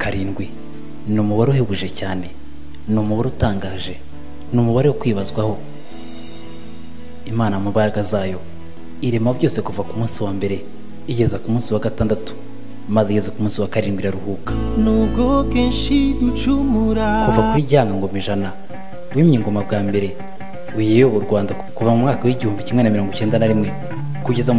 karindwi ni umubare uhebuje cyane, ni umubare utangaje, ni umubare wo kwibazwaho. Imana mu mbaraga zayo irema byose kuva ku munsi wa mbere igeza ku munsi wa gatandatu, maze igeze ku munsi wa karindwi iraruhuka. Nubwo kenshi ducumura, kuva kuri Ryanga Ngoma Ijana wimye ingoma bwa mbere uyiyoboye u Rwanda kuva mu mwaka w'1991 kugeza mu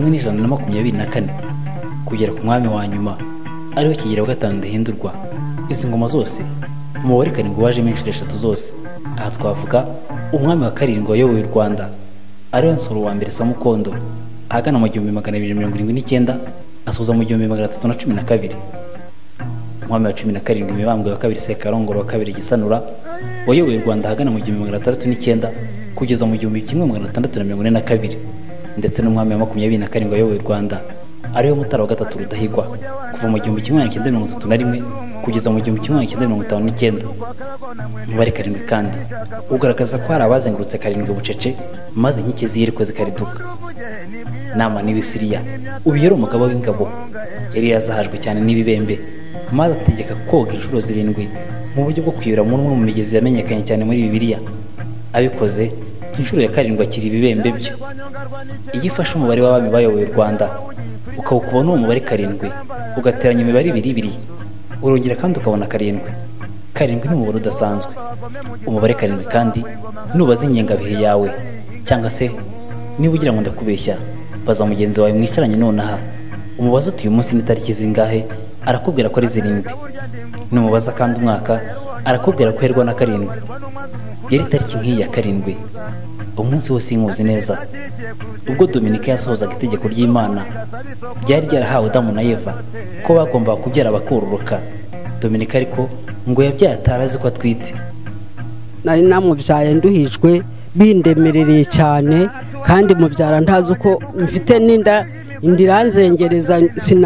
1124 kugera ku mwami wa nyuma ariwe Kigeli wa gatanu Ndahindurwa. Izi ngoma zose umubare karindwi wajemo inshuro eshatu zose. Aha twavuga umwami wa karindwi wayoboye u Rwanda ariwe Nsoro wa mbere Samukondo ahagana mu 1279 asoza mu 1312. Umwami wa 17 Mibambwe wa kabiri Sekarongoro wa kabiri Gisanura wayoboye u Rwanda ahagana mu 1309 kugeza mu 1642, ndetse n'umwami wa 27 wayoboye u Rwanda ariwe Mutara wa gatatu Rudahigwa kuva mu 1931 kugeza mu 1959. Umubare karindwi kandi ugaragaza ko hari abazengurutse karindwi bucece maze inkike ziyeriko zikariduka. Nama ni Siriya uyu yari umugabo w'ingabo yari yazahajwe cyane n'ibibembe, maze ategeka koga inshuro 7 mu buryo bwo kwiyura mu umwe mu migezi yamenyekanye cyane muri Bibiliya. Abikoze inshuro ya karindwi akiri ibibembe byo. Igifasha umubare w'abami bayoboye u Rwanda ukawukuba n'uwo mubare karindwi ugateranya imibare ibiri urongera kandi ukabona karindwi. Karindwi ni umubare udasanzwe. Umubare karindwi kandi nubaza inyengabihe yawe cyangwa se niba ugira ngo ndakubeshya, baza mugenzi wawe mwicaranye nonaha umubaza uti uyu munsi ni tariki zingahe, arakubwira ko ari 7. Numubaza kandi umwaka arakubwira ko herwa na karindwi. Yari tariki nk'iyi ya karindwi umunsi wose inkuzi neza ubwo Dominika yasohozaga itegeko ry'Imana ryari ryarahawe Adamu na Eva ko bagomba kubyara bakororoka. Dominika ariko ngo yabyaye atarazi ko atwite. Nari namubyaye nduhijwe bindemerereye cyane, kandi mubyara ntazi uko mfite n'inda indiranzengereza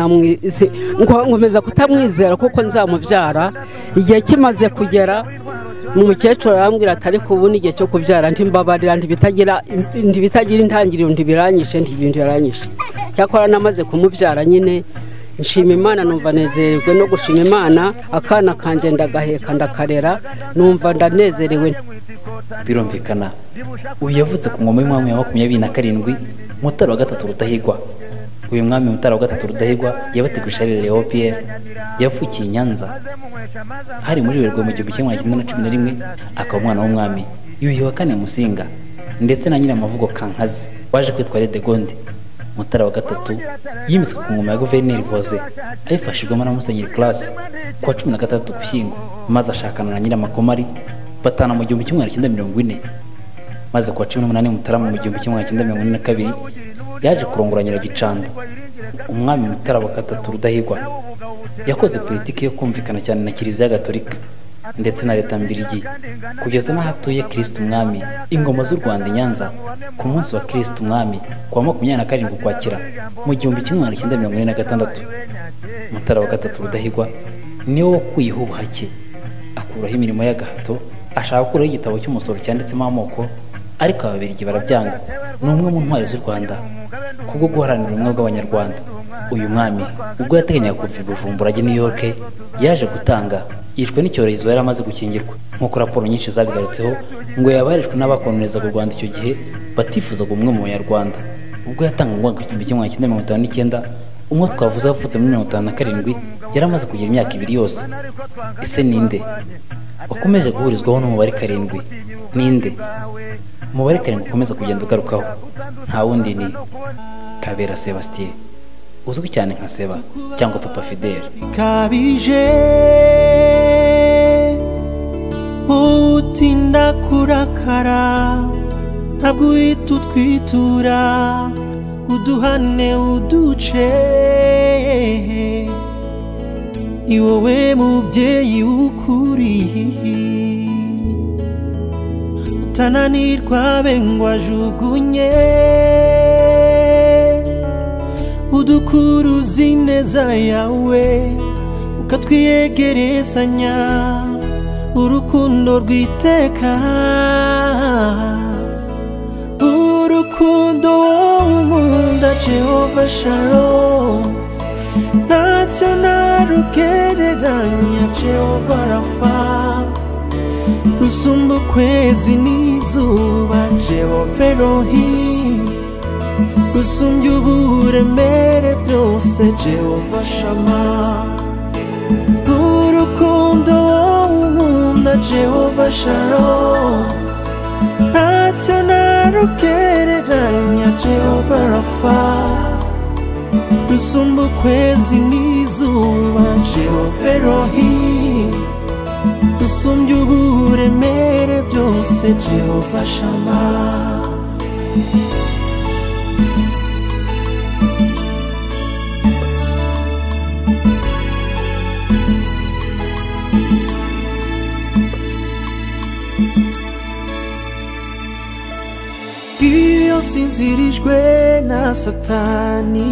nkomeza kutamwizera kuko nzamubyara. Igihe kimaze kugera umukecuru arambwira ati ariko ubu ni igihe cyo kubyara, ntimbabarira ntibitagira intangiriro, ntibiranyishe cyakora namaze kumubyara nyine nshima Imana, numva nezererwe no gushima Imana. Akana kanje ndagaheka ndakarera, numva ndanezerewe. Birumvikana uyu yavutse ku ngoma y'umwami wa 27 Mutara wa gatatu Rudahigwa. Uyu mwami Mutara wa gatatu Rudahigwa yabateguje ari Léo Pierre, yavukiye i Nyanza hari muri Werurwe mu 1911, akaba umwana w'umwami Yuhi wa kane Musinga ndetse na nyina Mavugo Kankazi waje kwitwa Ledegonde. Mutara wa gatatu yimitswe ku ngoma ya Guverineri Voze ayifashijwemo na Musenyeri Classe ku 13 Ugushyingo, maze ashakana na Nyiramakomari batana mu 1940, maze ku 18 Mutarama mu 1942 yaje kurongora Nyiragicanda. Umwami Mutara wa gatatu Rudahigwa yakoze politiki yo kumvikana cyane na Kiliziya Gatolika ndetse na leta mbirigi kugeza n'ahatuye Kristo Umwami. Ingoma z'u Rwanda i Nyanza ku munsi wa Kristo Umwami kwa 27 Ukwakira mu 1946. Mutara wa gatatu Rudahigwa niwe wakuyeho ubuhake akuraho imirimo y'agahato, ashaka gukuraho igitabo cy'umusoro cyanditsemo amoko, ariko ababirigi barabyanga. Ni umwe mu ntwari z'u Rwanda kubwo guharanira ubumwe bw'Abanyarwanda. Uyu mwami ubwo yateganyaga kuva i Bujumbura ajya New York yaje gutanga, yishwe n'icyorezo yari amaze gukingirwa. Nk'uko raporo nyinshi zabigarutseho ngo yabarijwe n'abakolonizaga u Rwanda icyo gihe batifuzaga ubumwe mu Banyarwanda. Ubwo yatangwaga ku 1959 umwe twavuze wavutse muri 1957 yari amaze kugira imyaka 2 yose. Ese ninde wakomeje guhurizwaho n'umubare karindwi? Ninde umubare karindwi ukomeza kugenda ugarukaho? Nta wundi ni Kabera Sebastien, uzwi cyane nka Seba cyangwa Papa Fidel. kabije utinda kurakara, ntabwo uhita utwitura uduhane uduce. Ni wowe mubyeyi w'ukuri utananirwa bengwa jugunye, udukuruza ineza yawe ukatwiyegerezanya urukundo rwiteka, urukundo nkunda Jehova Shalom. ntacyo narugereranya Jehova Rafa rusumba ukwezi n'izuba Jehova Elohim rusumbya uburemere byose Jehova Shama urukundo unkunda Jehova Shalom ntacyo narugereranya Jehova Rafa rusumba ukwezi n'izuba Jehova Elohim rusumbya uburemere byose Jehova Shama iyo sinzirijwe na Satani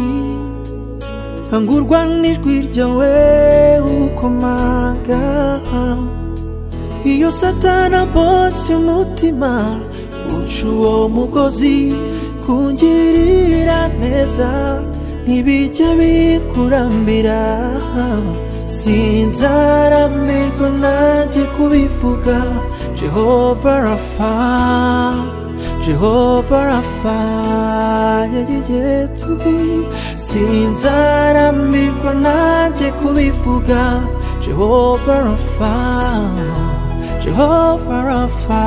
angurwa n'ijwi ryawe ukomanga iyo Satani aboshye umutima uca uwo mugozi kungirira neza ntibijya bikurambira sinzaramirwa nanjye kubivuga Jehova Rafa Jehova Rafa sinzaramirwa nanjye kubivuga Jehova Rafa Jehova Rafa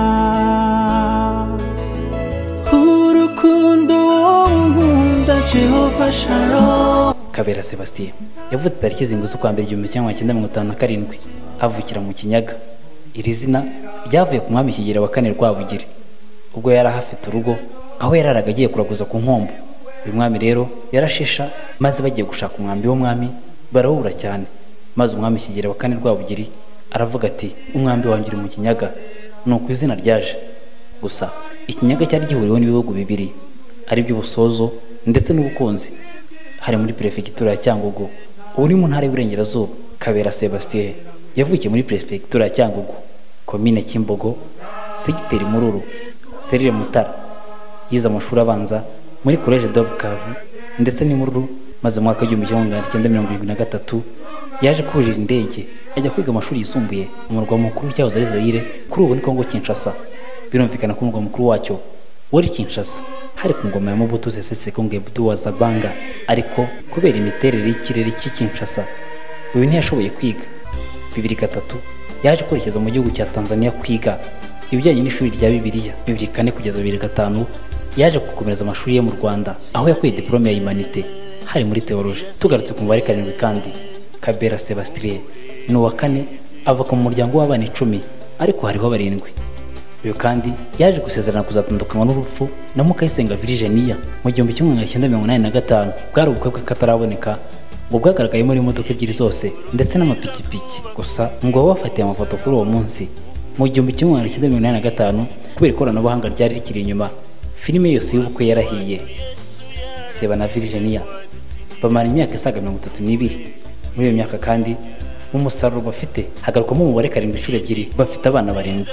urukundo unkunda Jehova Shalom. Kabera Sebastien yavutse tariki z'indwi z'ukwa mbere 1957 avukira mu Kinyaga. Iri zina ryavuye ku mwami Kigeli wa kane Rwabugiri ubwo yari ahafite urugo aho yararaga agiye kuraguza ku nkombo. Uyu mwami rero yarashesha maze bagiye gushaka umwambi w'umwami barawura cyane, maze umwami Kigeli wa kane Rwabugiri aravuga ati umwambi wanjye uri mu Kinyaga, nuko izina ryaje. Gusa Ikinyaga cyari gihuriweho n'ibihugu bibiri ari byo Busozo ndetse n'Ubukunzi, hari muri prefecture ya Cyangugu uri mu ntara y'Uburengerazuba. Kabera Sebastien yavukiye muri prefecture ya Cyangugu, komine Kimbogo, segiteri Mururu, serire Mutara. Yize amashuri abanza muri College de Bukavu ndetse ni Mururu, maze mu mwaka w'1973 yaje kurira indege ajya kwiga amashuri yisumbuye mu murwa mukuru cyahoze ari Zaire, kuri ubu ni Kongo Kinshasa. Birumvikana ko umurwa mukuru wacyo wari Kinshasa, hari ku ngoma ya Mobutu Sese Seko Ngbedu wa Zabanga, ariko kubera imiterere y'ikirere cy'i Kinshasa uyu ntiyashoboye kwiga. 2003 yaje kwerekeza mu gihugu cya Tanzania kwiga ibijyanye n'ishuri rya Bibiliya. 2004 kugeza 2005 yaje gukomereza amashuri ye mu Rwanda aho yakuye diplome ya humanité hari muri theologie. Tugarutse ku mubare 7 kandi Kabera Sebastien ni uwa kane avuka mu muryango w'abana 10 ariko hariho 7. Uyu kandi yaje gusezerana kuzatandukanywa n'urupfu na Mukayisenga Virginia mu 1985. Bwari ubukwe bwe kataraboneka ngo bwagaragayemo imodoka ebyiri zose ndetse n'amapikipiki. Gusa ngo bafatiye amafoto kuri uwo munsi mu 1985 kubera ikoranabuhanga ryari rikiri inyuma. Filime yose y'ubukwe yarahiye. Seba na Virginia bamara imyaka isaga 32. Muri iyo myaka kandi umusaruro bafite hagarukamo umubare 7 inshuro ebyiri, bafite abana 7.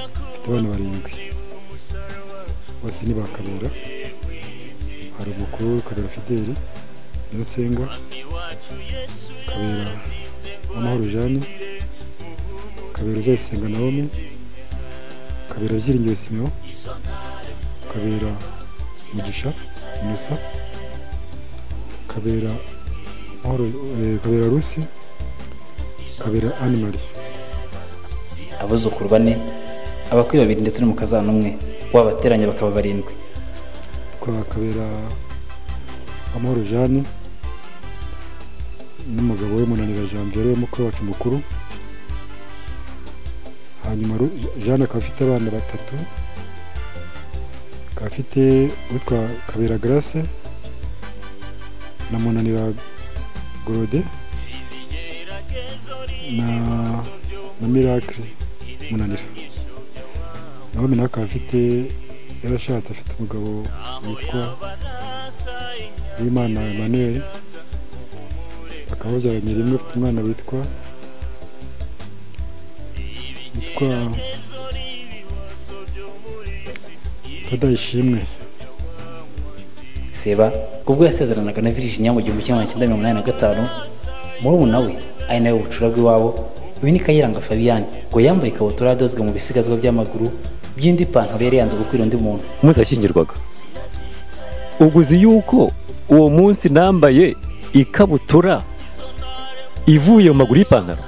Bose ni bakabera, hari umukuru Kabera Fideli Nyasenga, Kabera Amahoro Jeanne, Kabera Uzayisenga Naomi, Kabera Byiringiro Simeon, Kabera Mugisha Innocent, Kabera Mahoro, Kabera Rusi, Kabera Anne Marie. Abuzukuru 4, abakwiye 2 ndetse n'umukazana 1 wabateranye bakaba 7. Kwa Kabera Amahoro Jeanne n'umugabo we Munanira Jean Pierre mukuru wacu mukuru. Hanyuma Jeanne akaba afite abana 3, akaba afite witwa Kabera Grace na Munanira Gorode na Miracle Munanira. Nawe mina akaba afite yarashatse, afite umugabo witwa Imana Emmanuel, akaba yabyaranye rimwe, afite umwana witwa Tadayishimwe. Seba kubwo yasezeranaga na Virginia mu 1985 murumuna we ari nawe bucura bw'iwabo uyu ni Kayiranga Fabian ngo yambaye ikabutura yadozwe mu bisigazwa by'amaguru by'indi pantaro yari yanze gukwira undi muntu muzashyingirwaga. Uguzi yuko uwo munsi nambaye ikabutura ivuye mu maguru y'ipantaro.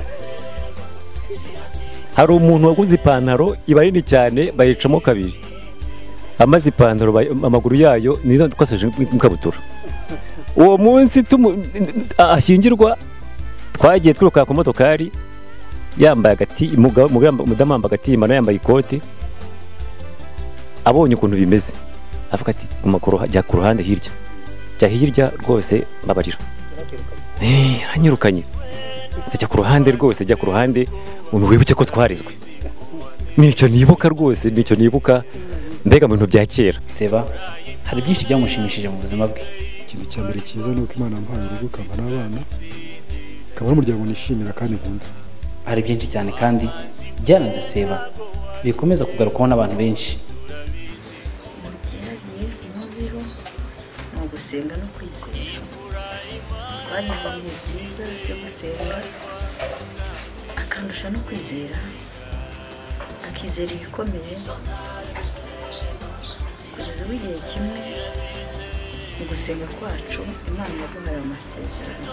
Hari umuntu waguze ipantaro iba nini cyane bayicamo kabiri, amaze ipantaro amaguru yayo nizo twasoje ikabutura. Uwo munsi ashyingirwa twagiye twiruka ku motokari yambaye agati mudamu yambaye agati imana yambaye ikoti, abonye ukuntu bimeze avuga ati kumakuru jya ku ruhande hirya, jya hirya rwose mbabarira. Aranyirukanye jya ku ruhande rwose, jya ku ruhande wibuke ko twarizwe. Nicyo nibuka rwose, nicyo nibuka mbega mu bintu bya kera. Seba hari byinshi byamushimishije mu buzima bwe. Ikintu cya mbere cyiza ni uko Imana yampaye urugo ikamba n'abana, ikaba n'umuryango nishimira kandi nkunda. Hari byinshi cyane kandi byaranze Seba bikomeza kugarukwaho n'abantu benshi. Muziho no gusenga no kwizera. Twagize ibihe byiza byo gusenga, akandusha no kwizera, akizera ibikomeye. Kugeza ubu igihe kimwe mu gusenga kwacu Imana yaduhaye amasezerano.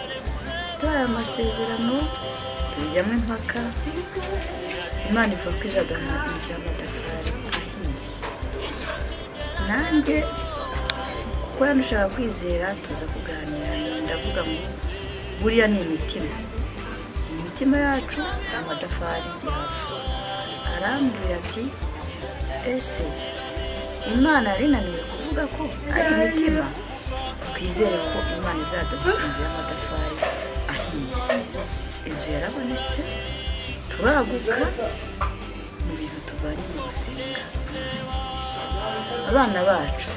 Tujyamo impaka, Imana ivuga ko izaduha inzu y'amatafari ahiye. Nanjye kuko yanushaka kwizera tuza kuganira, ndavuga ngo buriya ni imitima yacu amatafari yacu. Arambwira ati ese Imana yari inaniwe kuvuga ko ari imitima, twizere ko Imana izaduha inzu y'amatafari ahiye. Inzu yarabonetse, turaguka mu bintu tuvanye mu gusenga. Abana bacu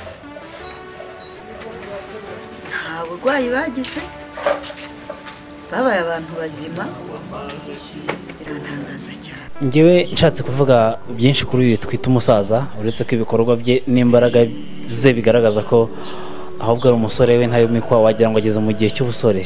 nta burwayi bagize, babaye abantu bazima, birantangaza cyane. Ngewe nshatse kuvuga byinshi kuri uyu twita umusaza, uretse ko ibikorwa bye n'imbaraga ze bigaragaza ko ahubwo ari umusore we ntayo mikwa wagira ngo ageze mu gihe cy'ubusore.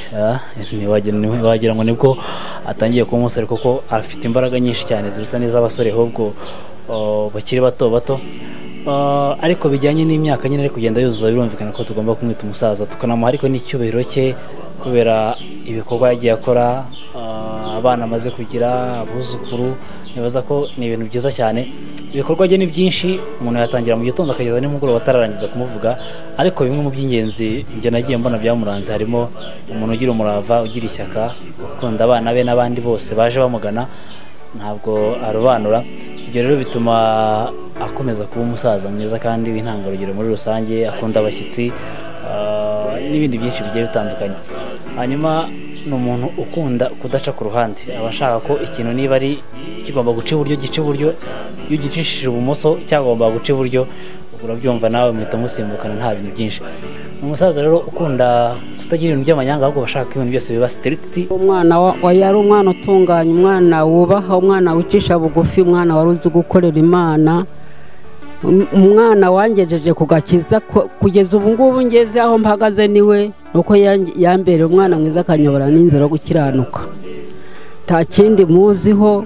Wagira ngo nibwo atangiye kuba umusore, kuko afite imbaraga nyinshi cyane ziruta n'iz'abasore ahubwo bakiri bato. Ariko bijyanye n'imyaka nyine ari kugenda yuzuza, birumvikana ko tugomba kumwita umusaza, tukanamuha ariko n'icyubahiro cye kubera ibikorwa yagiye akora, abana amaze kugira, abuzukuru. Nibaza ko ni ibintu byiza cyane. Ibikorwa bye ni byinshi, umuntu yatangira mu gitondo akageza nimugoroba atararangiza kumuvuga, ariko bimwe mu by'ingenzi njye nagiye mbona byamuranze harimo umuntu ugira umurava, ugira ishyaka, ukunda abana be n'abandi bose baje bamugana, ntabwo arobanura. Ibyo rero bituma akomeza kuba umusaza mwiza kandi w'intangarugero muri rusange, akunda abashyitsi n'ibindi byinshi bigiye bitandukanye. Hanyuma ni umuntu ukunda kudaca ku ruhande, abashaka ko ikintu niba ari kigomba guca iburyo gice iburyo, iyo ugicishije ibumoso cyagomba guca iburyo, urabyumva nawe muhita musimbukana nta bintu byinshi. Umusaza rero ukunda kutagira ibintu by'amanyanga, ahubwo bashaka ibintu byose biba strict. Umwana yari umwana utunganya, umwana wubaha, umwana wicisha bugufi, umwana wari uzi gukorera Imana, umwana wangejeje ku gakiza. Kugeza ubu ngubu ngeze aho mpagaze niwe, nuko yambereye umwana mwiza, akanyobora n'inzira yo gukiranuka. Nta kindi muziho,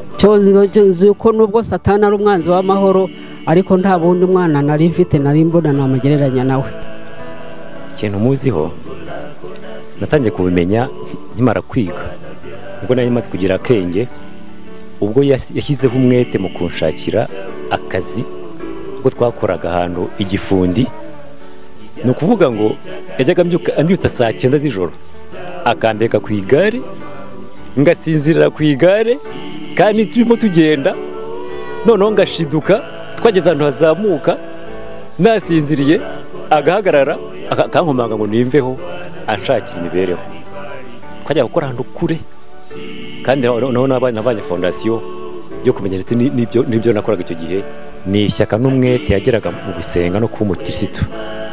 cyo ko nubwo Satani ari umwanzi w'amahoro, ariko nta bundi mwana nari mfite nari mbona namugereranya nawe. Ikintu muziho natangiye kubimenya nkimara kwiga, ubwo nari maze kugira akenge, ubwo yashyizeho umwete mu kunshakira akazi, ubwo twakoraga ahantu igifundi. Ni ukuvuga ngo yajyaga ambyuta saa 9 z'ijoro, akambeka ku igare, ngasinzirira ku igare, kandi turimo tugenda noneho ngashiduka, twageze ahantu hazamuka nasinziriye, agahagarara akankomanga ngo nimveho, anshakira imibereho. Twajya gukora ahantu kure, kandi naho nabanye fondasiyo yo kumenya ndetse n'ibyo nakoraga icyo gihe. Ni ishyaka n'umwete yageraga mu gusenga no kuba umukirisitu.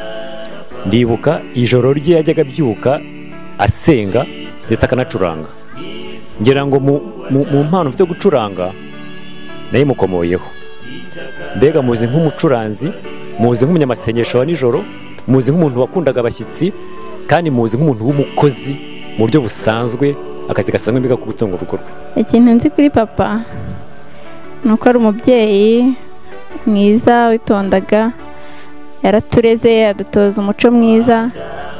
Ndibuka ijoro rye yajyaga byuka asenga ndetse akanacuranga. Ngira ngo mu mpano mfite gucuranga nayo mukomoyeho. Mbega muzi nk'umucuranzi, muzi nk'umunyamasengesho wa nijoro, muzi nk'umuntu wakundaga abashyitsi, kandi muzi nk'umuntu w'umukozi mu buryo busanzwe, akazi gasanzwe mbega ko gutunga urugo rwe. Ikintu nzi kuri papa ni uko ari umubyeyi mwiza witondaga, yaratureze adutoza umuco mwiza,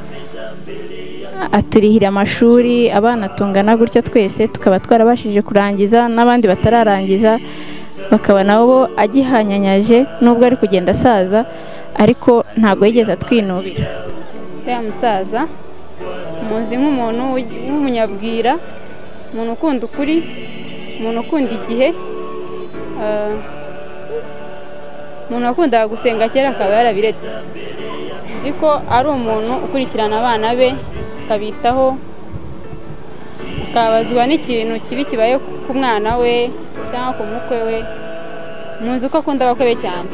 aturihira amashuri, abana tungana gutyo twese tukaba twarabashije kurangiza, n'abandi batararangiza bakaba nabo agihanyanyaje, nubwo ari kugenda asaza ariko ntabwo yigeze atwinubira. uriya musaza muzi nk'umuntu w'umunyabwira, umuntu ukunda ukuri, umuntu ukunda igihe, umuntu wakundaga gusenga kera akaba yarabiretse. Nzi ko ari umuntu ukurikirana abana be akabitaho, akabazwa n'ikintu kibi kibaye ku mwana we cyangwa ku mukwe we. Muzi ko akunda abakwe be cyane.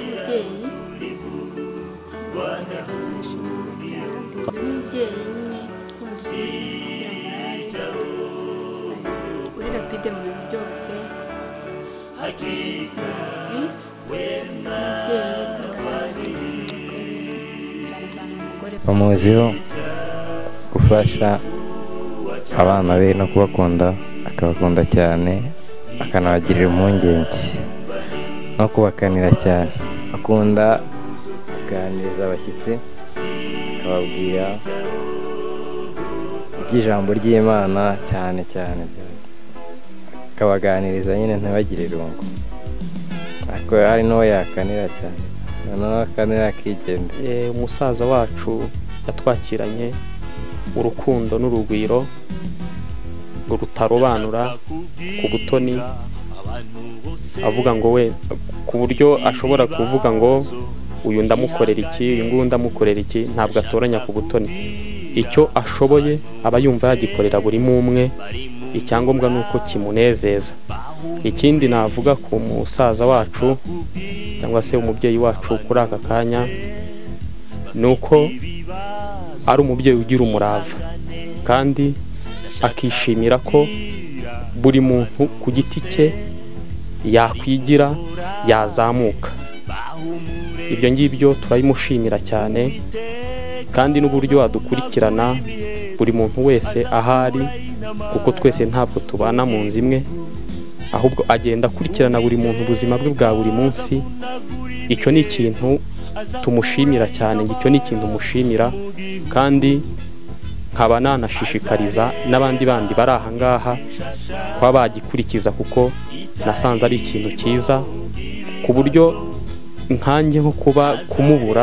umubyeyi nyine wose uri rapide mu bintu byose, umubyeyi cyane cyane umugore. Bamuziho gufasha abana be no kubakunda, akabakunda cyane, akanabagirira impungenge no kubakanira cyane. Akunda kuganiriza abashyitsi, akababwira iby'ijambo ry'Imana cyane cyane, akabaganiriza nyine ntibagire irungu. Ariko hari n'uwo yakanira cyane, noneho akanira akigenda. Umusaza wacu yatwakiranye urukundo n'urugwiro rutarobanura ku butoni, avuga ngo we ku buryo ashobora kuvuga ngo uyu ndamukorera iki, uyu nguyu ndamukorera iki, ntabwo atoranya ku butoni. Icyo ashoboye aba yumva yagikorera buri umwe, icyangombwa ni uko kimunezeza. Ikindi navuga ku musaza wacu cyangwa se umubyeyi wacu kuri aka kanya ni uko ari umubyeyi ugira umurava, kandi akishimira ko buri muntu ku giti cye yakwigira, yazamuka. Ibyo ngibyo turabimushimira cyane, kandi n'uburyo adukurikirana buri muntu wese ahari, kuko twese ntabwo tubana mu nzu imwe, ahubwo agenda akurikirana buri muntu ubuzima bwe bwa buri munsi. Icyo ni ikintu tumushimira cyane, icyo ni ikintu mushimira, kandi nkaba nanashishikariza n'abandi bandi bari aha ngaha kuba bagikurikiza, kuko nasanze ari ikintu cyiza, ku buryo nkanjye nko kuba kumubura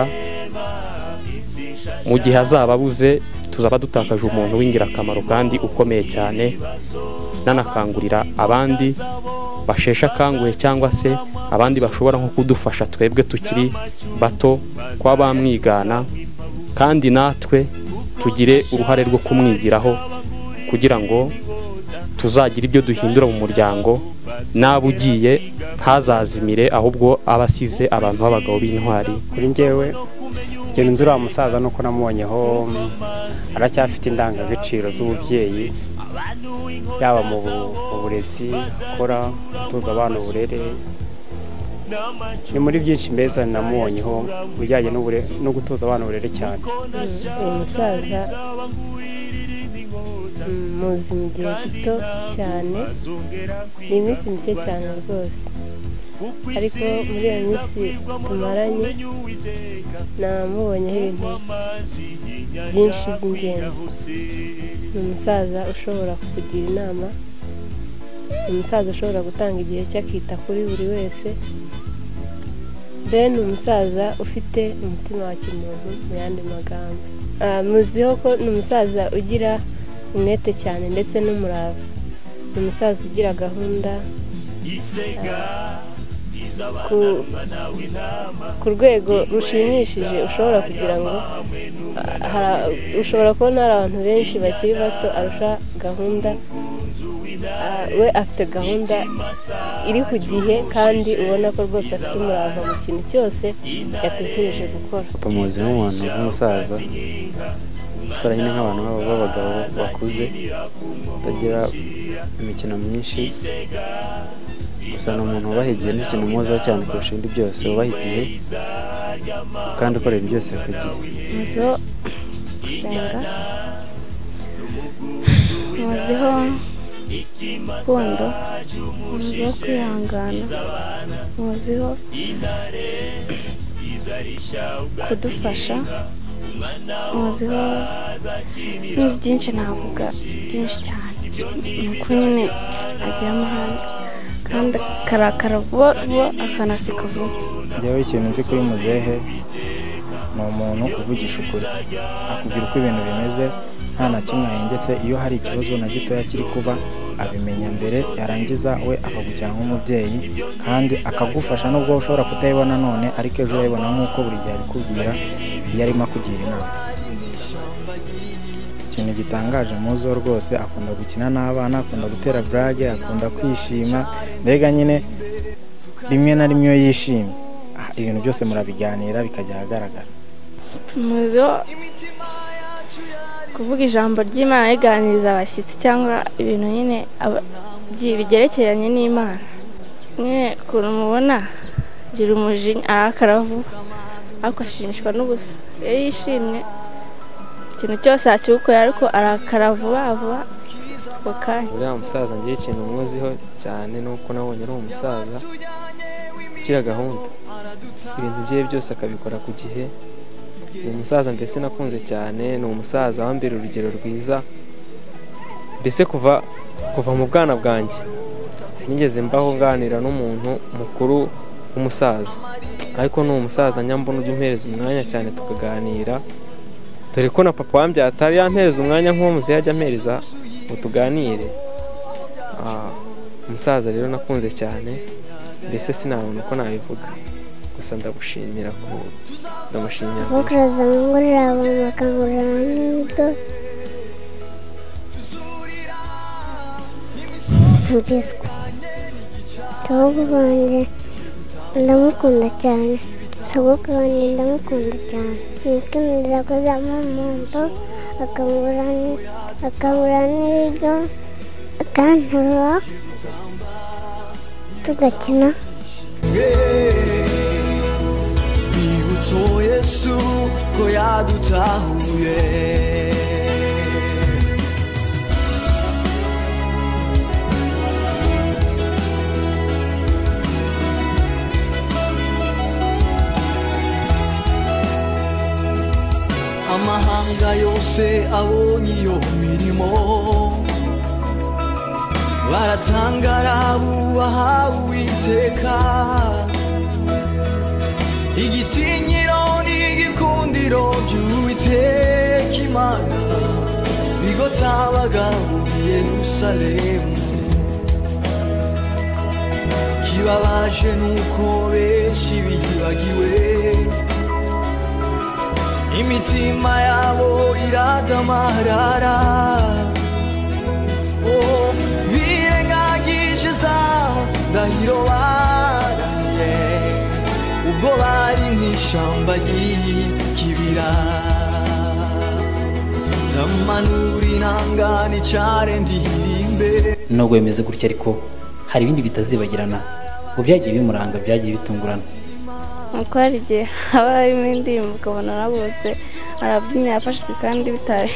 mu gihe azaba abuze tuzaba dutakaje umuntu w'ingirakamaro kandi ukomeye cyane. Nanakangurira abandi bashesha akanguhe cyangwa se abandi bashobora nko kudufasha twebwe tukiri bato kuba bamwigana, kandi natwe tugire uruhare rwo kumwigiraho, kugira ngo tuzagira ibyo duhindura mu muryango, n'abo ugiye ntazazimire, ahubwo abasize abantu b'abagabo b'intwari. Kuri njyewe ikintu nzi uriya musaza nuko namubonyeho aracyafite indangagaciro z'ububyeyi, yaba mu burezi akora, gutoza abana uburere, ni muri byinshi mbese namubonyeho mu bijyanye no gutoza abana uburere cyane. Uyu musaza muzi mu gihe gito cyane, ni iminsi mike cyane rwose, ariko muri iyo minsi tumaranye namubonyeho ibintu byinshi by'ingenzi. Ni umusaza ushobora kukugira inama, ni umusaza ushobora gutanga igihe cye akita kuri buri wese, ni umusaza ufite umutima wa kimuntu mu yandi magambo. Muziho ko ni umusaza ugira umwete cyane ndetse n'umurava, ni umusaza ugira gahunda ku rwego rushimishije, ushobora kugira ngo ushobora kubona hari abantu benshi bakiri bato arusha gahunda, we afite gahunda iri ku gihe, kandi ubona ko rwose afite umurava mu kintu cyose yatekereje gukora. Bamuzi nk'umuntu w'umusaza utwara nyine nk'abantu b'abagabo bakuze, utagira imikino myinshi, gusa ni umuntu wubaha igihe, n'ikintu umuziho cyane kurusha ibindi byose, wubaha igihe kandi ukorera byose ku gihe. Muzo gusenga, muziho rukundo, muziho kwihangana, muziho kudufasha, muziho ni byinshi navuga byinshi cyane. Nuko nyine agira amahane kandi akarakara vuba vuba akanaseka vuba. Njyewe ikintu nzi kuri muzehe ni umuntu uvugisha ukuri, akubwira uko ibintu bimeze nta na kimwe ahengetse. Iyo hari ikibazo na gitoya kiri kuba abimenya mbere, yarangiza we akagukira nk'umubyeyi kandi akagufasha, nubwo ushobora kutabibona none ariko ejo urabibona nk'uko buri gihe abikubwira iyo arimo akugira inama. Ikintu gitangaje muzo rwose, akunda gukina n'abana, akunda gutera burage, akunda kwishima, mbega nyine rimwe na rimwe iyo yishimye ibintu byose murabiganira bikajya ahagaragara. Muzo kuvuga ijambo ry'Imana riganiriza abashyitsi cyangwa ibintu nyine bigerekeranye n'Imana. Nyine ukuntu mubona gira umujinya, arakara vuba ariko ashimishwa n'ubusa. Iyo yishimye ikintu cyose akigukora ariko arakara vuba vuba ako kanya. Uriya musaza ngiye ikintu umuziho cyane nuko nabonye ari umusaza ugira gahunda, ibintu bye byose akabikora ku gihe. Ni umusaza mbese nakunze cyane, ni umusaza wambere urugero rwiza. Mbese kuva mu bwana bwanjye sinigeze mbaho nganira n'umuntu mukuru w'umusaza, ariko ni umusaza nyambona ujya umpereza umwanya cyane tukaganira, dore ko na papa wambyaye atari yampereza umwanya nk'uwo muzehe ajya ampereza ngo tuganire. Umusaza rero nakunze cyane, mbese sinabona uko nabivuga, gusa ndamushimira ndamushimira. Bukaza ngurira abantu bakangurira n'ibyo mbiswe. Sogokuru wanjye ndamukunda cyane, sogokuru wanjye ndamukunda cyane. Nikenera kuzamo umuntu akangurira n'ibyo akanterura tugakina. Bibutso Yesu ko yadutahuye, amahanga yose abonye iyo mirimo baratangara bubaha Uwiteka. Igitinyiro n'igikundiro by'Uwiteka Imana bigotabaga muri Yerusalemu. Kibabaje nuko benshi bibagiwe, imitima yabo iradamarara. Birengagije za ndahiro barahiye ubwo bari mu ishyamba ry'ikibira. Ndamanura inanga n'icare ndirimbe. Nubwo bimeze gutya ariko hari ibindi bitazibagirana ngo byagiye bimuranga, byagiye bitungurana. Nuko hari igihe haba harimo indirimbo ukabona arabutse arabyinya yafashwe kandi bitari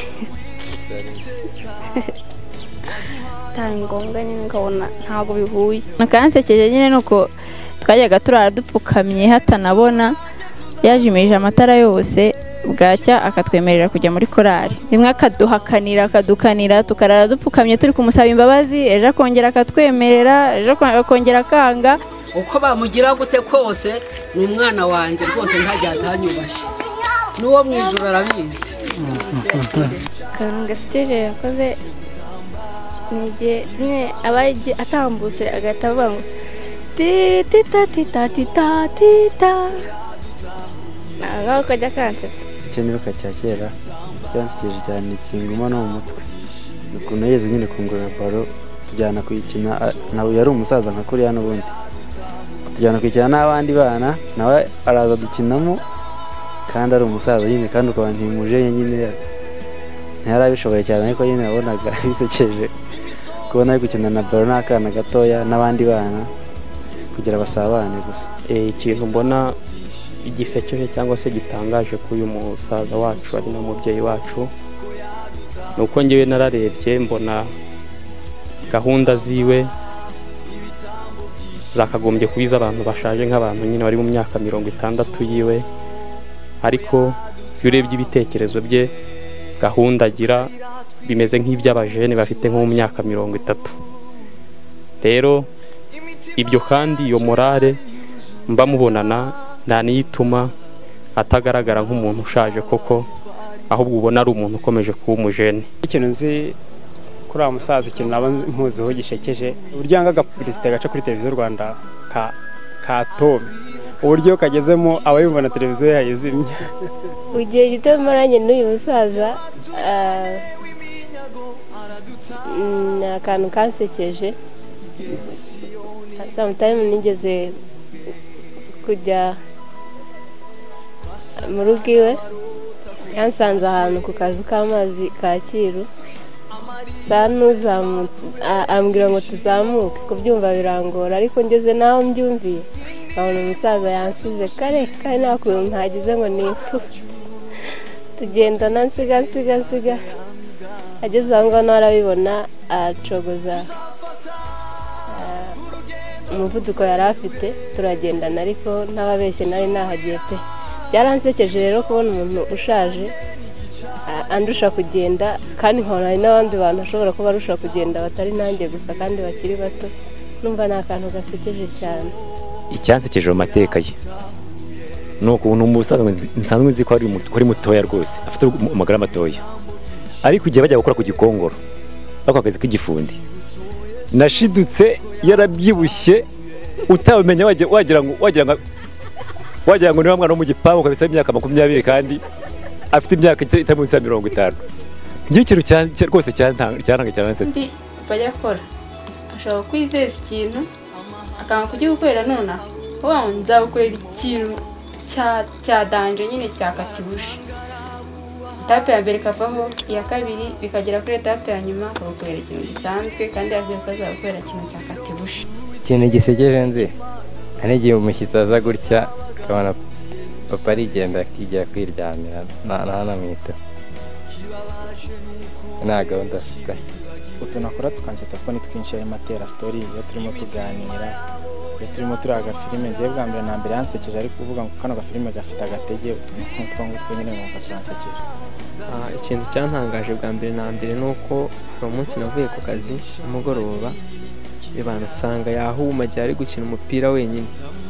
ngombwa, nyine ukabona ntabwo bihuye. Nakansekeje nyine nuko twajyaga turara dupfukamye hatanabona, yajimirije amatara yose, bwacya akatwemerera kujya muri korari. Rimwe akadukanira tukarara dupfukamye turi kumusaba imbabazi, ejo akongera akatwemerera, ejo akongera akanga. Uko bamugira gute kose ni umwana wanjye rwose, ntajya atanyubashye, n'uwo mu ijoro arabizi. Akantu gasekeje yakoze ni igihe aba atambutse agahita avuga ngo tita tita tita tita, ntabwo kajya kansetsa. Icyo nibuka cya kera cyansekeje cyane kinguma no mu mutwe, ukuntu yeze nyine kungurira baro tujyana kuyikina. Nawe yari umusaza nka kuriya n'ubundi, tujyana kuyikina n'abandi bana, nawe araza dukinamo kandi ari umusaza nyine, kandi ukaba ntimuje nyine ntiyari abishoboye cyane, ariko nyine wabonaga bisekeje kubona ari gukina na baro n'akana gatoya n'abandi bana kugira basabane gusa. Ikintu mbona igisekeje cyangwa se gitangaje k'uyu musaza wacu ari n'umubyeyi wacu, ni uko ngewe nararebye mbona gahunda ziwe zakagombye kuba iz'abantu bashaje nk'abantu nyine bari mu myaka 60 yiwe, ariko iyo urebye ibitekerezo bye gahunda agira bimeze nk'iby'abajene bafite nko mu myaka 30. Rero ibyo kandi iyo morale mba mubonana nta niyituma atagaragara nk'umuntu ushaje koko, ahubwo ubona ari umuntu ukomeje kuba umujene. Ikintu nzi kuri wa musaza, ikintu naba mpuzeho gishekeje, uburyo yangaga publicité gaca kuri televiziyo Rwanda ka Tome, uburyo kagezemo abayumva televiziyo yayizimye. Ugiye gito maranye n'uyu musaza ni akantu kansekeje. Sometimes nigeze kujya mu rugo iwe, yansanze ahantu ku kazu k'amazi Kacyiru, ambwira ngo tuzamuke, kubyumva birangora, ariko ngeze naho mbyumviye abona umusaza yansize kare nta kuntu ntagize ngo nihute, tugendana nsiga ageze aho ngaho arabibona, acogoza umuvuduko yari afite, turagendana ariko ntababeshye nari nahagiye pe. Byaransekeje rero kubona umuntu ushaje andusha kugenda, kandi nkabona hari n'abandi bantu ashobora kuba arusha kugenda batari nanjye gusa kandi bakiri bato. Numva ni akantu gasekeje cyane. Icyansekeje mu mateka ye ni ukuntu umusaza nsanzwe nzi ko ari mutoya rwose, afite amagara matoya, ariko igihe bajya gukora ku Gikongoro ako akazi k'igifundi, nashidutse yarabyibushye utabimenya, wagira ngo niwe mwana wo mu gipangu kabisa imyaka 20 kandi afite imyaka itari munsi ya 50. Ngiye ikintu rwose cyantange cyaransetse. Bajya gukora ashobora kwizeza ikintu akanga kugigukorera none aho nzagukorera ikintu cya danje nyine cyakatibushe. Etape ya mbere kavaho, iya kabiri bikagera kuri etape ya nyuma bakagukorera ikintu gisanzwe kandi azagukorera ikintu cyakatibushe. Ikintu gisekeje nzi nanigiye umushyitsi aza gutya akabona papa arigenda akijya kwiryamira ntanamwita, nta gahunda afite. Utunakora tukansetsa two ni twinshi, harimo atera story, iyo turimo tuganira, iyo turimo turi agafilime. Ngiye bwa mbere na mbere yansekeje, ariko kuvuga ngo kano gafilime gafite agatege, utwo nyine ngo kacansekeje. Ikintu cyantangaje bwa mbere na mbere ni uko hari umunsi navuye ku kazi nimugoroba, abantu nsanga yahuma agiye ari gukina umupira wenyine.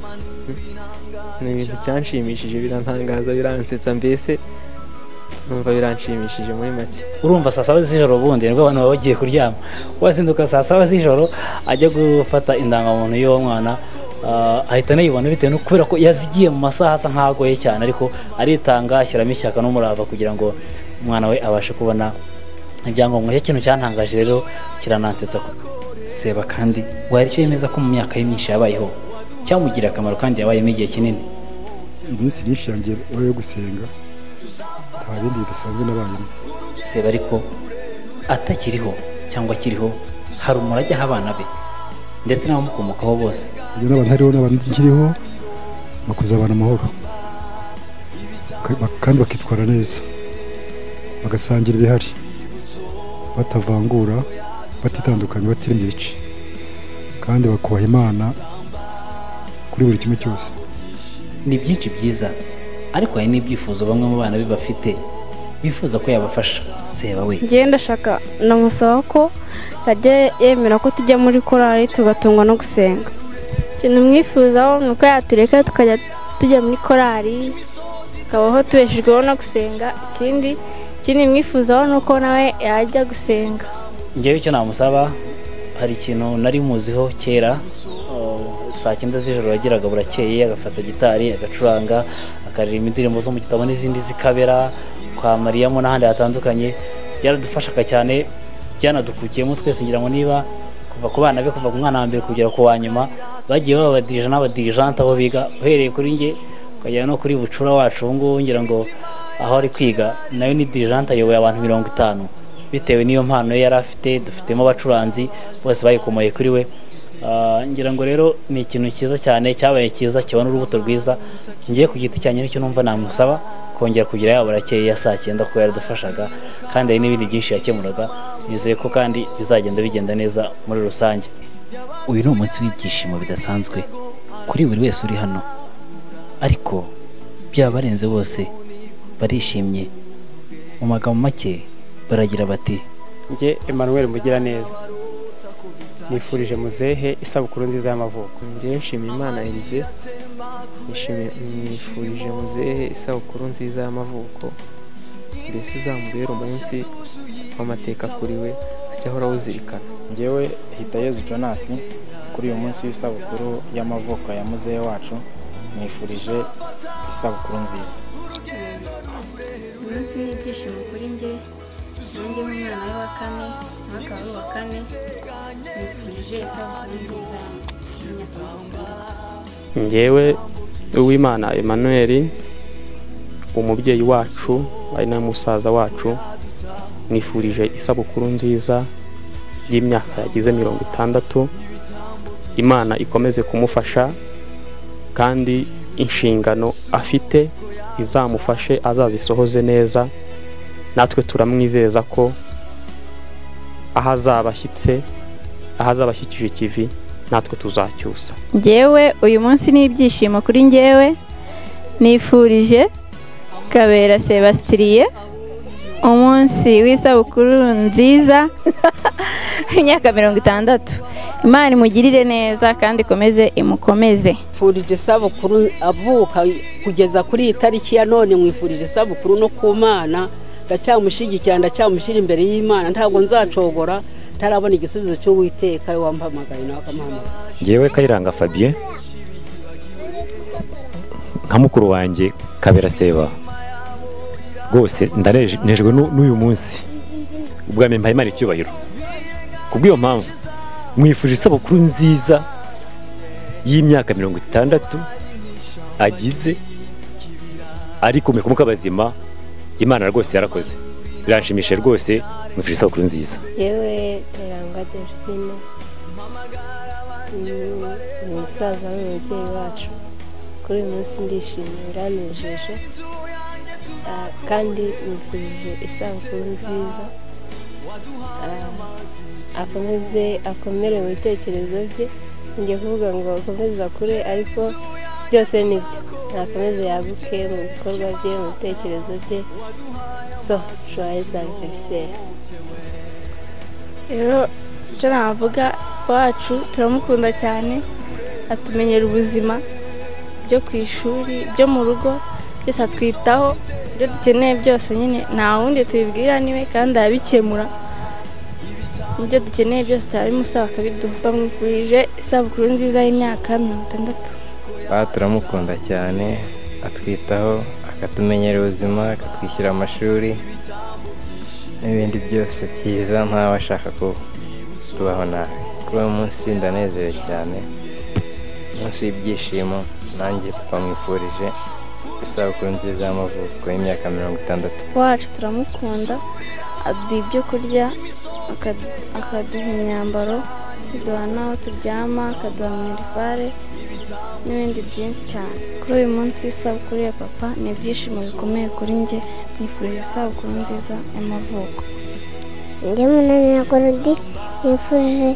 Ni ibintu byanshimishije, birantangaza, biransetsa, mbese numva biranshimishije muri make. Urumva saa 7 z'ijoro bundi nibwo abantu baba bagiye kuryama, wazinduka saa 7 z'ijoro ajya gufata indangamuntu y'uwo mwana, ahita anayibona bitewe no kubera ko yazigiye mu masaha asa nkagoye cyane, ariko aritanga ashyiramo ishyaka n'umurava kugira ngo umwana we abashe kubona ibyangombwa. Icyo kintu cyantangaje rero kiranansetsa. Seba kandi wari cyo yemeza ko mu myaka y'imyinshi yabayeho cyamugirira akamaro kandi yabayemo igihe kinini. Iminsi myinshi yanjye yo gusenga nta bindi bidasanzwe nabayemo. Seba ariko atakiriho cyangwa akiriho, hari umurage abana be ndetse n'abamukomokaho bose. Iyo n'abantu hariho n'abandi nkiriho bakuzabana amahoro kandi bakitwara neza, bagasangira ibihari, batavangura, batitandukanye, batirimo ibice, kandi bakubaha Imana kuri buri kimwe cyose. Ni byinshi byiza, ariko hari n'ibyifuzo bamwe mu bana be bafite bifuza ko yabafasha. Seba we ngiye ndashaka namusaba ko yajya yemera ko tujya muri korali tugatungwa no gusenga. Ikintu mwifuzaho ni uko yatureka tukajya tujya muri korali tukabaho tubeshejweho no gusenga. Ikindi mwifuzaho ni uko nawe yajya gusenga. Ngewe icyo namusaba, hari ikintu nari muziho kera, saa 9 z'ijoro yagiraga burakeye agafata gitari agacuranga akaririmba indirimbo zo mu gitabo n'izindi zikabera kwa Mariyamu n'ahandi hatandukanye. Byaradufashaga cyane, byanadukukiyemo twese, ngira ngo niba kuva ku bana be, kuva ku mwana wa mbere kugera ku wa nyuma, bagiye babadirija n'abadirigente aho biga, uhereye kuri nge ukajya no kuri bucura wacu. Ubu ngubu ngira ngo aho ari kwiga nayo ni dirigente, ayoboye abantu 50 bitewe n'iyo mpano yari afite. Dufitemo abacuranzi bose bayikomoye kuri we. ngira ngo rero ni ikintu cyiza cyane cyabaye cyiza kibona urubuto rwiza. Ngiye ku giti cyanjye nicyo numva namusaba kongera kugira yabo rakeye ya saa 9 kuko yaradufashaga kandi hari n'ibindi byinshi yakemuraga. Nizeye ko kandi bizagenda bigenda neza muri rusange. Uyu ni umunsi w'ibyishimo bidasanzwe kuri buri wese uri hano, ariko byabarenze bose barishimye. Mu magambo make baragira bati njye Emmanuel Mugiraneza nifurije muzehe isabukuru nziza y'amavuko. njye nshimiye Imana Elise nifurije muzehe isabukuru nziza y'amavuko, mbese izamubera umunsi w'amateka kuri we ajya ahora awuzirikana. njyewe Hitayezu Jonas kuri uyu munsi w'isabukuru y'amavuko ya muzehe wacu nifurije isabukuru nziza. umunsi ni ibyishimo kuri njye, nanjye nk'umwana we wa kane nawe akaba ari uwa kane, nifurije isabukuru nziza y'imyaka 60. njyewe Uwimana Emmanuel, umubyeyi wacu ari na musaza wacu, mwifurije isabukuru nziza y'imyaka yagize 60. Imana ikomeze kumufasha kandi inshingano afite izamufashe azazisohoze neza. Natwe turamwizeza ko ahazabashyikije ikivi natwe tuzacyusa. njyewe uyu munsi ni ibyishimo kuri njyewe, nifurije Kabera Sebastien umunsi w'isabukuru nziza y'imyaka 60. Imana imugirire neza kandi ikomeze imukomeze. Mwifurije isabukuru avuka kugeza kuri iyi tariki ya none, mwifurije isabukuru no ku Mana. Ndacyamushyigikira, ndacyamushyira imbere y'Imana, ntabwo nzacogora ntarabona igisubizo cy'Uwiteka wampamagaye nawe akamuhamagara. Ngewe Kayiranga Fabien nka mukuru wanjye Kabera Seba, rwose ndanejejwe n'uyu munsi. Ubwami mpaye Imana icyubahiro. Kubw'iyo mpamvu mwifuje isabukuru nziza y'imyaka 60 agize, ariko mukumuka bazima. Imana rwose yarakoze, biranshimishe rwose. Mwifuje isabukuru nziza. yewe Teranga Delphine umusaza n'umubyeyi wacu, kuri uyu munsi ndishimye, biranejeje kandi mwifurije isabukuru nziza. akomere mu bitekerezo bye, ngiye kuvuga ngo akomeze akure, ariko byose nibyo, nakomeze yaguke mu bikorwa bye, mu bitekerezo bye. So joyeux anniversaire. rero icyo navuga wacu turamukunda cyane, atumenyera ubuzima byo ku ishuri, byo mu rugo, byose atwitaho, ibyo dukeneye byose nyine nta wundi tubibwira niwe kandi arabikemura. ibyo dukeneye byose turabimusaba akabiduha. Bamwifurije isabukuru nziza y'imyaka 60. turamukunda cyane, atwitaho, akatumenyera ubuzima, akatwishyura amashuri n'ibindi byose byiza, ntawe ashaka ko tubaho nabi. Kuri uyu munsi ndanezerewe cyane, umunsi w'ibyishimo, nanjye twamwifurije isabukuru nziza y'amavuko y'imyaka 60. wacu turamukunda, aduha ibyo kurya, akaduha imyambaro, akaduha n'aho turyama, akaduha minerivare n'ibindi byinshi cyane. Kuri uyu munsi w'isabukuru ya papa ni ibyishimo bikomeye kuri njye, nifurije isabukuru nziza y'amavuko. Njye Munanira Gorodi nifurije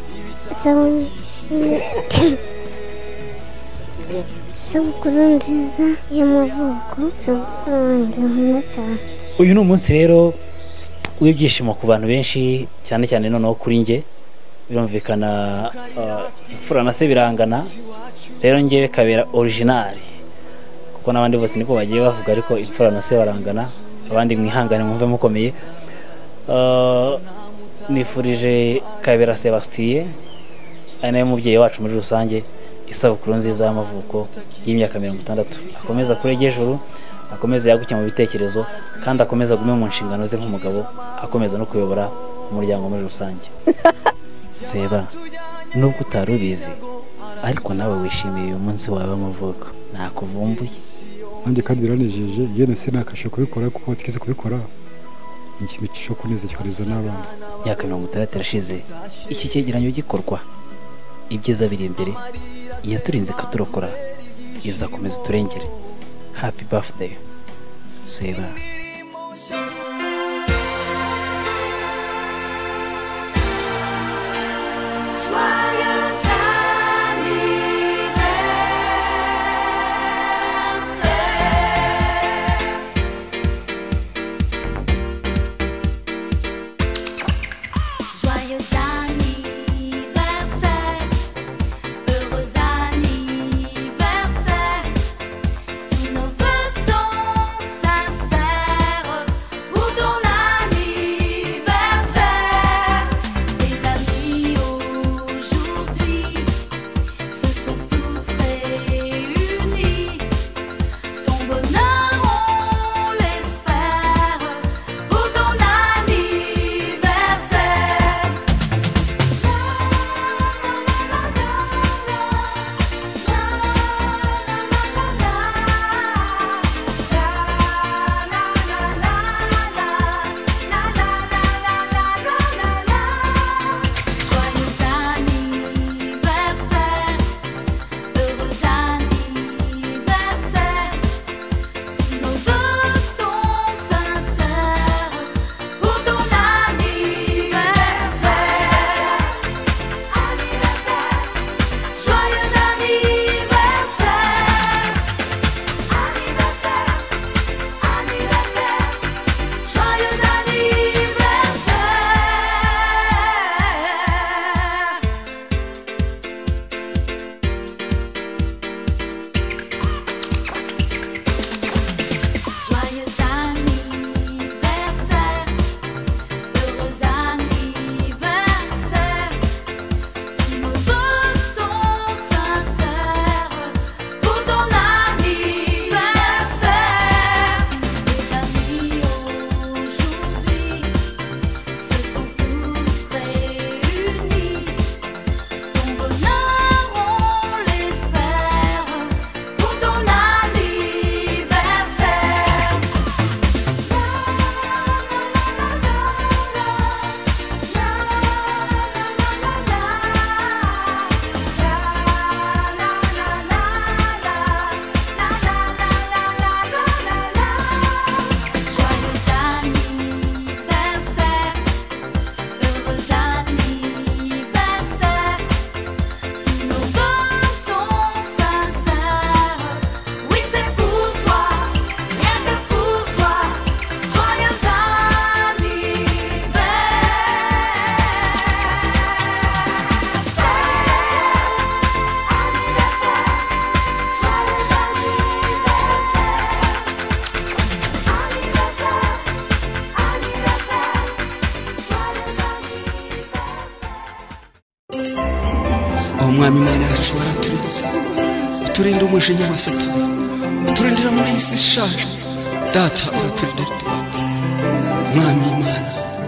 isabukuru nziza y'amavuko, isabukuru wanjye nkunda cyane. Uyu ni umunsi rero w'ibyishimo ku bantu benshi, cyane cyane noneho kuri njye. Birumvikana imfura na se birangana, rero njye Kabera original, kuko n'abandi bose niko bagiye bavuga, ariko imfura na se barangana. Abandi mwihangane mwumve mukomeye. Nifurije Kabera Sebastien ari nawe mubyeyi wacu muri rusange isabukuru nziza y'amavuko y'imyaka 60. Akomeza kurege ejuru, akomeza yaguke mu bitekerezo, kandi akomeza gume mu nshingano ze nk'umugabo, akomeza no kuyobora umuryango muri rusange. Seba, nubwo utarubizi ariko nawe wishimiye uyu munsi wawe w'amavuko, nakuvumbuye. Nanjye kandi biranejeje, yene se nakashe kubikora kuko twize kubikora. Ikintu cyo kuneza kikareza n'abana. Imyaka 60 irashize iki cyegeranyo gikorwa. ibyiza biri imbere, yaturinze ikaturokora, izakomeza uturengere. Happy birthday Sera. umwami Imana yacu waraturinze, uturinda umujinya wa Satani, uturindira muri iyi si ishaje. Data uraturindira twapfa. Mwami Imana,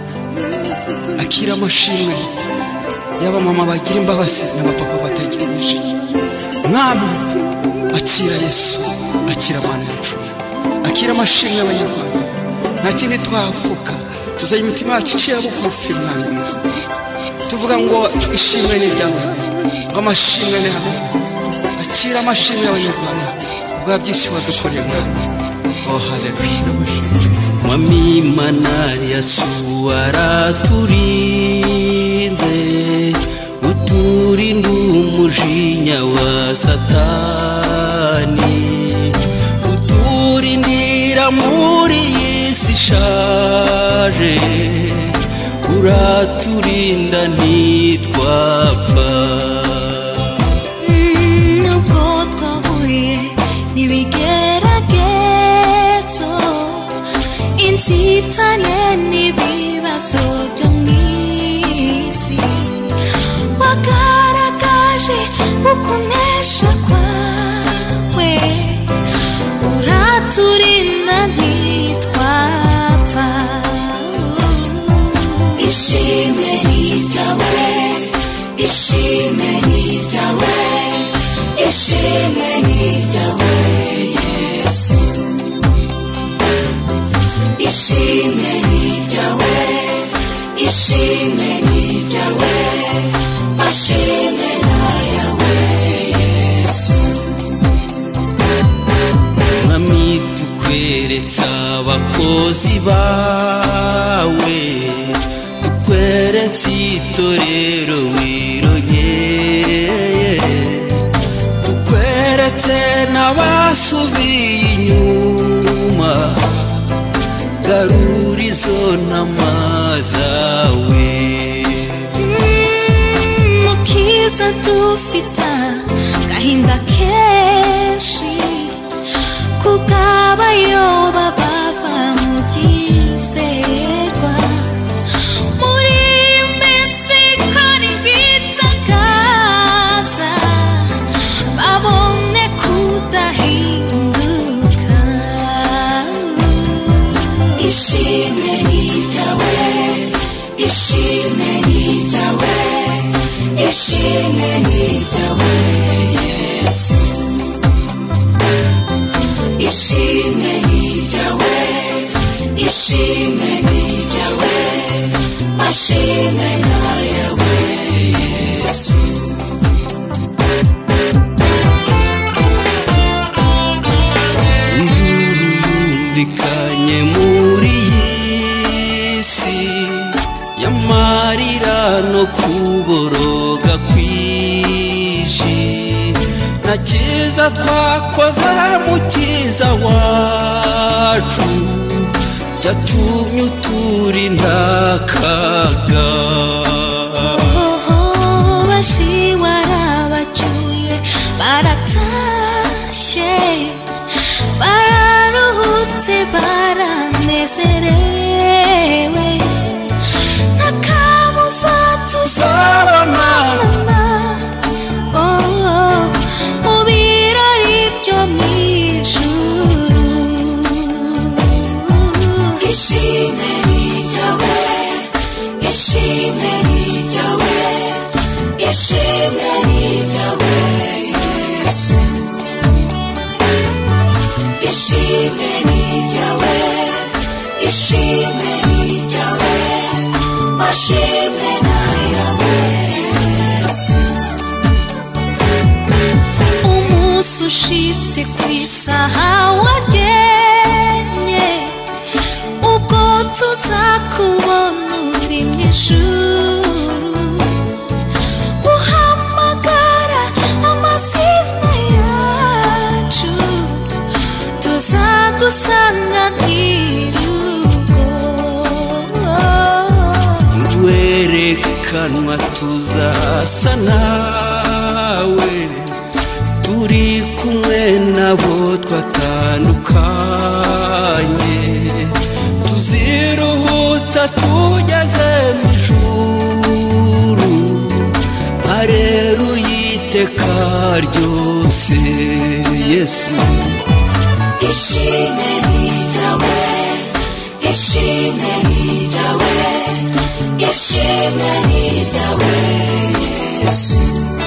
akira amashimwe y'abamama bagira imbabazi n'abapapa batagira imijinya. Mwami, akira Yesu, akira abana yacu, akira amashimwe y'abanyarwanda. Nta kindi twavuga, tuzaye imitima yacu iciye bugufi. Mwami mwiza, tuvuga ngo ishimwe ni ryawe, amashimwe ni yawe. Akira amashimwe y'abanyarwanda bwa byinshi wadukoreye Mwami. Oh haleluya. Mwami Imana yacu waraturinze, uturinda umujinya wa Satani, uturindira muri iyi si ishaje, uraturinda ntitwapfa. Nubwo twahuye n'ibigeragezo, inzitane n'ibibazo byo mu isi, wagaragaje ukunesha kwawe, uraturinda ntitwapfa. Ishimwe ni ryawe, ishimwe ni ryawe, ishimwe ni ryawe Yesu. Ishimwe ni ryawe, ishimwe ni ryawe, ashimwe na abakozi bawe tukweretse itorero wironyeye tukweretse n'abasubiye inyuma garura izo ntama zawe mukiza dufita gahinda kenshi kubw'abayoba bava mu byizerwa muri mbese kari bitagaza babone kudahinduka ishimwe ni ryawe ishimwe ni ryawe ishimwe ni ryawe Yesu ishimwe ni ryawe ishimwe ni ryawe mashimwe na yawe Yesu yumvikanye muri iyi si y'amarira no kuboroga kwinshi nta cyiza twakoze mukiza wacu cyatumye uturinda akaga bashi warabacyuye baratashye bararuhutse baranezerewe ntakabuza tuzabonana mu birori byo mu ijuru ishimwe ni ryawe ishimwe ni ryawe ishimwe ni ryawe Yesu ishimwe ni ryawe ishimwe ni ryawe mashimwe na yawe Yesu umunsi ushitse ku isaha wagenye ubwo tuzakubona uri mu ijuru uhamagara amazina yacu tuzagusanga nk'irugo werekanwa tuzasa nawe turi kumwe nabo twatandukanye tuziruhutsa tugeze mu ijuru hareruye iteka ryose Yesu ishimwe ni ryawe ishimwe ni ryawe ishimwe ni ryawe Yesu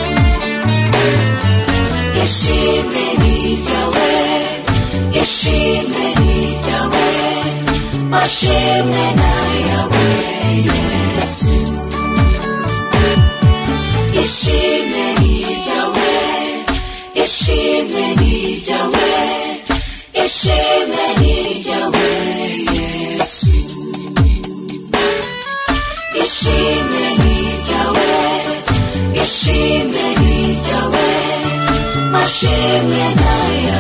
ishimwe ni ryawe ishimwe ni ryawe mashimwe na yawe Yesu ishimwe ni ryawe ishimwe ni ryawe ishimwe ni ryawe Yesu ishimwe ni ryawe ishimwe ni ryawe mashimwe na yawe